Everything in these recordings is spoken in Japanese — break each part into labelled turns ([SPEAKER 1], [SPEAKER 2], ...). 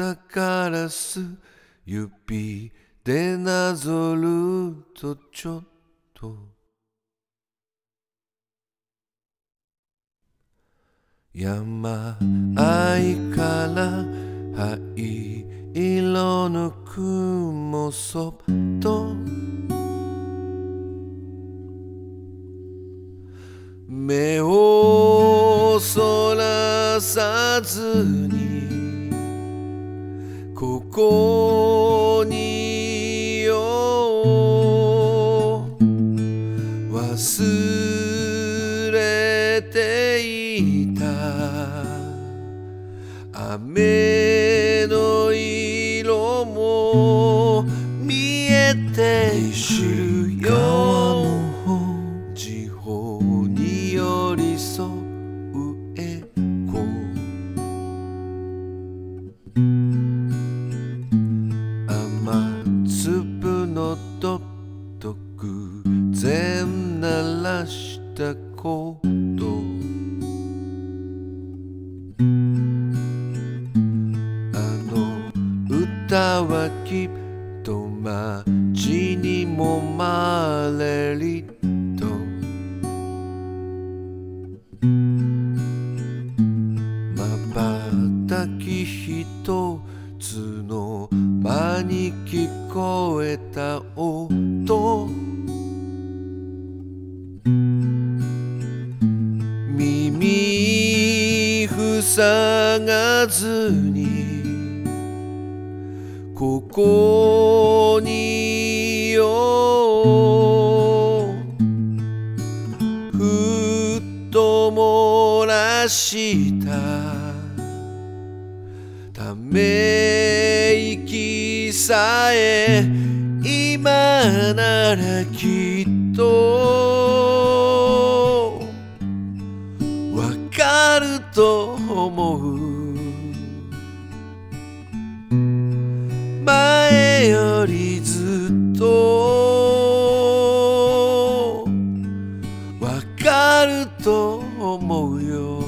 [SPEAKER 1] たガラス指でなぞるとちょっと山あいから灰色の雲そっと目をそらさずにここにいよう忘れていた雨の色も見えているよ地方に寄り添うエコ雨粒のとっとく全鳴らしたこと歌はきっと街にもまれりと瞬きひとつの間に聞こえた音耳塞がずにここにいようふっと漏らしたため息さえ今ならきっとわかると思う前よりずっとわかると思うよ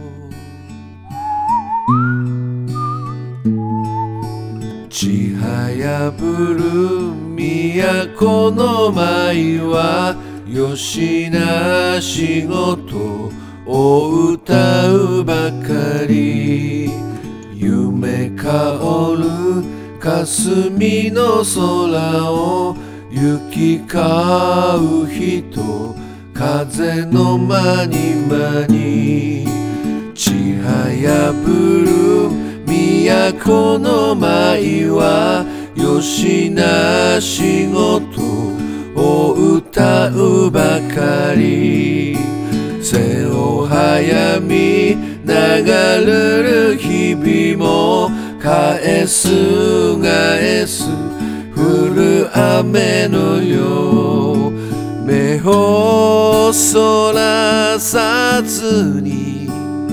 [SPEAKER 1] ちはやぶる都の舞はよしな仕事を歌うばかり夢香る霞の空を行き交う人風の間に間にちはやぶる都の舞はよしな仕事を歌うばかり背を早み流れる日々も返す返す降る雨のよう目をそらさずに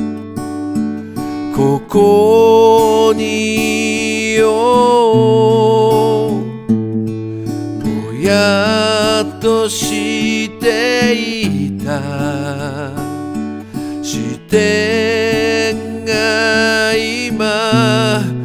[SPEAKER 1] ここにいようぼやっとしていた視点が今